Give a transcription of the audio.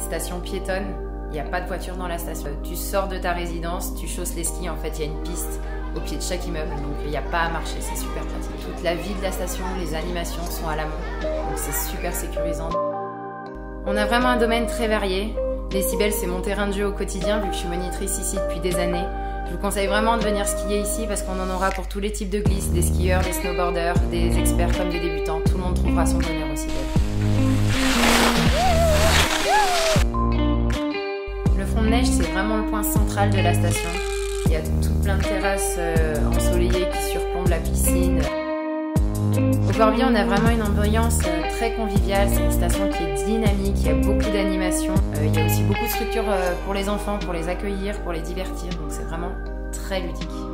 station piétonne, il n'y a pas de voiture dans la station. Tu sors de ta résidence, tu chausses les skis, en fait il y a une piste au pied de chaque immeuble, donc il n'y a pas à marcher, c'est super pratique. Toute la vie de la station, les animations sont à l'amont, donc c'est super sécurisant. On a vraiment un domaine très varié. Les Cybèles, c'est mon terrain de jeu au quotidien, vu que je suis monitrice ici depuis des années. Je vous conseille vraiment de venir skier ici parce qu'on en aura pour tous les types de glisses, des skieurs, des snowboarders, des experts comme des débutants. Tout le monde trouvera son bonheur au Cybèles. Le front de neige, c'est vraiment le point central de la station. Il y a tout plein de terrasses ensoleillées qui surplombent la piscine. Au Corbier, on a vraiment une ambiance très conviviale. C'est une station qui est dynamique, il y a beaucoup d'animations. Il y a aussi beaucoup de structures pour les enfants, pour les accueillir, pour les divertir. Donc c'est vraiment très ludique.